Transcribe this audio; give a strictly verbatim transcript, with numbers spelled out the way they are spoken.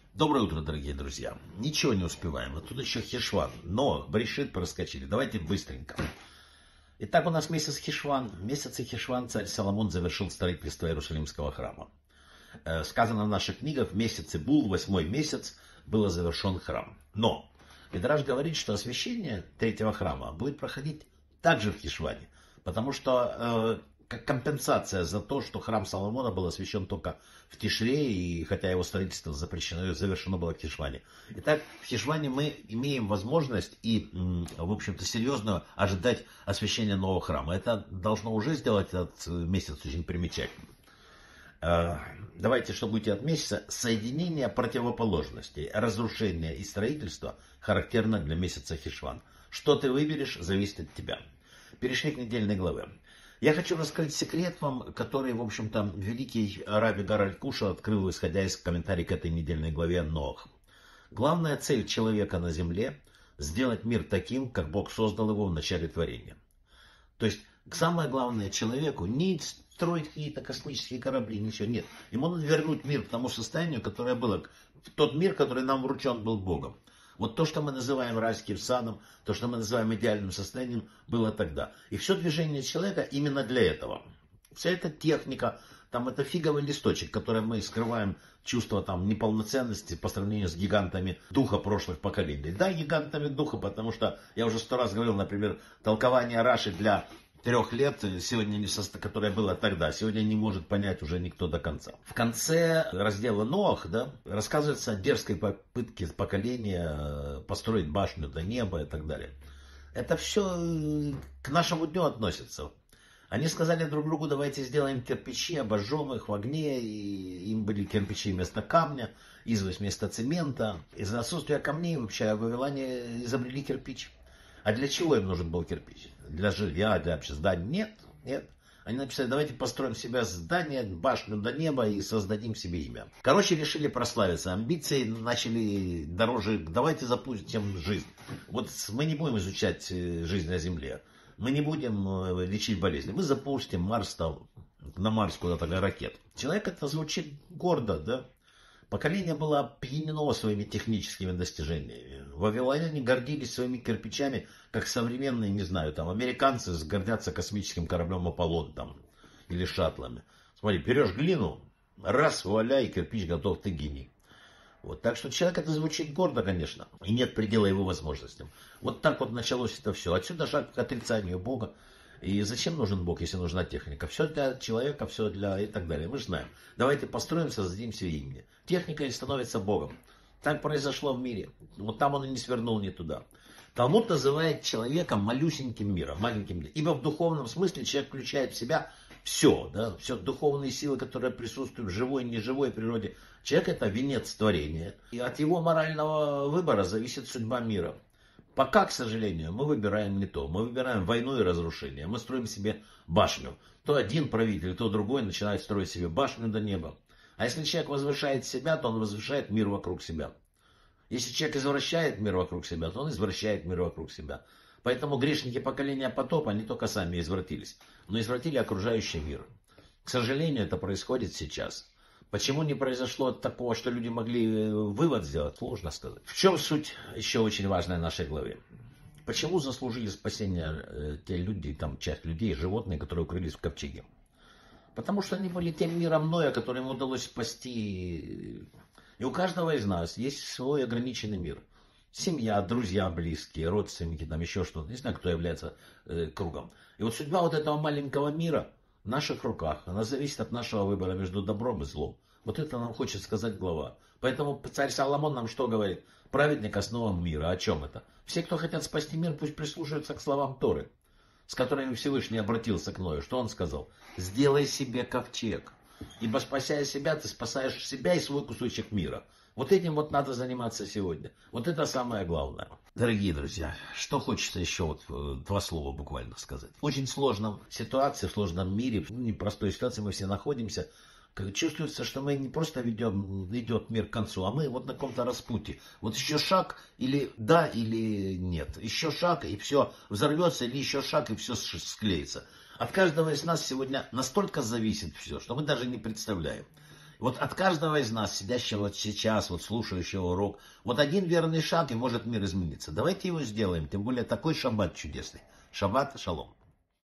Доброе утро, дорогие друзья. Ничего не успеваем. Вот тут еще Хешван. Но Брешит проскочили. Давайте быстренько. Итак, у нас месяц Хешван. В месяце Хешван царь Соломон завершил строительство Иерусалимского храма. Э, сказано в наших книгах, в месяце Бул, восьмой месяц, был завершен храм. Но Мидраш говорит, что освящение третьего храма будет проходить также в Хешване. Потому что... Э, как компенсация за то, что храм Соломона был освящен только в Тишре, и хотя его строительство запрещено, завершено было в Хешване. Итак, в Хешване мы имеем возможность и, в общем-то, серьезно ожидать освящения нового храма. Это должно уже сделать этот месяц очень примечательным. Давайте, что будете от месяца, соединение противоположностей, разрушение и строительство характерно для месяца Хешван. Что ты выберешь, зависит от тебя. Перешли к недельной главе. Я хочу раскрыть секрет вам, который, в общем-то, великий Раби Гаральд Куша открыл, исходя из комментариев к этой недельной главе Ноах. Главная цель человека на земле – сделать мир таким, как Бог создал его в начале творения. То есть, самое главное человеку не строить какие-то космические корабли, ничего, нет. Ему надо вернуть мир к тому состоянию, которое было, в тот мир, который нам вручен был Богом. Вот то, что мы называем райским садом, то, что мы называем идеальным состоянием, было тогда. И все движение человека именно для этого. Вся эта техника, там это фиговый листочек, который мы скрываем чувство там неполноценности по сравнению с гигантами духа прошлых поколений. Да, гигантами духа, потому что я уже сто раз говорил, например, толкование Раши для трех лет, сегодня не со... которое было тогда, сегодня не может понять уже никто до конца. В конце раздела Ноах, да, рассказывается о дерзкой попытке поколения построить башню до неба и так далее. Это все к нашему дню относится. Они сказали друг другу, давайте сделаем кирпичи, обожжем их в огне, и им были кирпичи вместо камня, известь вместо цемента. Из-за отсутствия камней вообще в Вавилоне изобрели кирпич. А для чего им нужен был кирпич? Для жилья, для вообще здания? Нет, нет. Они написали, давайте построим себе здание, башню до неба и создадим себе имя. Короче, решили прославиться. Амбиции начали дороже. Давайте запустим жизнь. Вот мы не будем изучать жизнь на Земле. Мы не будем лечить болезни. Мы запустим Марс там, на Марс куда-то ракет. Человек это звучит гордо, да? Поколение было опьянено своими техническими достижениями. Вавилоняне гордились своими кирпичами, как современные, не знаю, там, американцы гордятся космическим кораблем Аполлон там, или шаттлами. Смотри, берешь глину, раз, вуаля, и кирпич готов, ты гений. Вот, так что человек это звучит гордо, конечно, и нет предела его возможностям. Вот так вот началось это все. Отсюда шаг к отрицанию Бога. И зачем нужен Бог, если нужна техника? Все для человека, все для и так далее. Мы же знаем. Давайте построим, создадим себе имя. Техника и становится Богом. Так произошло в мире. Вот там он и не свернул не туда. Талмуд называет человека малюсеньким миром, маленьким миром. Ибо в духовном смысле человек включает в себя все, да, все духовные силы, которые присутствуют в живой и неживой природе. Человек это венец творения. И от его морального выбора зависит судьба мира. Пока, к сожалению, мы выбираем не то. Мы выбираем войну и разрушение. Мы строим себе башню. То один правитель, то другой начинает строить себе башню до неба. А если человек возвышает себя, то он возвышает мир вокруг себя. Если человек извращает мир вокруг себя, то он извращает мир вокруг себя. Поэтому грешники поколения потопа не только сами извратились, но извратили окружающий мир. К сожалению, это происходит сейчас. Почему не произошло такого, что люди могли вывод сделать, сложно сказать. В чем суть еще очень важная в нашей главе? Почему заслужили спасение те люди, там часть людей, животные, которые укрылись в ковчеге? Потому что они были тем миром Ноя, который им удалось спасти. И у каждого из нас есть свой ограниченный мир. Семья, друзья, близкие, родственники, там еще что-то. Не знаю, кто является э, кругом. И вот судьба вот этого маленького мира в наших руках. Она зависит от нашего выбора между добром и злом. Вот это нам хочет сказать глава. Поэтому царь Соломон нам что говорит? Праведник основам мира. О чем это? Все, кто хотят спасти мир, пусть прислушаются к словам Торы, с которыми Всевышний обратился к Ною. Что он сказал? Сделай себе ковчег. Ибо спасая себя, ты спасаешь себя и свой кусочек мира. Вот этим вот надо заниматься сегодня. Вот это самое главное. Дорогие друзья, что хочется еще вот два слова буквально сказать. В очень сложном ситуации, в сложном мире, в непростой ситуации мы все находимся. Чувствуется, что мы не просто ведем, идет мир к концу, а мы вот на каком-то распутье. Вот еще шаг, или да, или нет. Еще шаг, и все взорвется, или еще шаг, и все склеится. От каждого из нас сегодня настолько зависит все, что мы даже не представляем. Вот от каждого из нас, сидящего вот сейчас, вот слушающего урок, вот один верный шаг, и может мир измениться. Давайте его сделаем, тем более такой шаббат чудесный. Шаббат шалом.